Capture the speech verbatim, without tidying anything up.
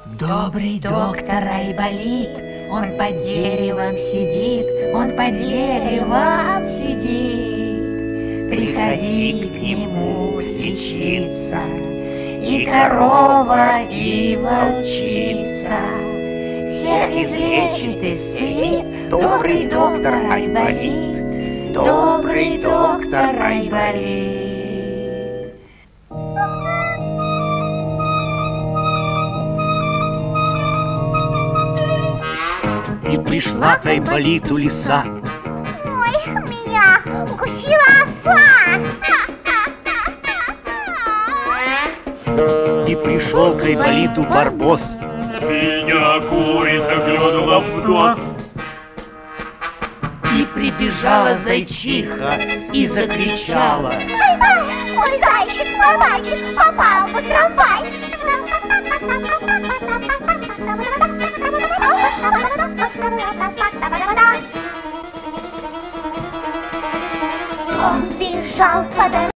Добрый доктор Айболит, он под деревом сидит, он под деревом сидит. Приходи к нему лечиться, и корова, и волчица. Всех излечит, исцелит добрый доктор Айболит, добрый доктор Айболит. И пришла к Айболиту лиса. Ой, меня укусила оса. И пришел к Айболиту барбос. Меня курица клюнула в нос. И прибежала зайчиха и закричала: Ой, мой зайчик, бабайчик попал под трамвай. Он бежал по дороге.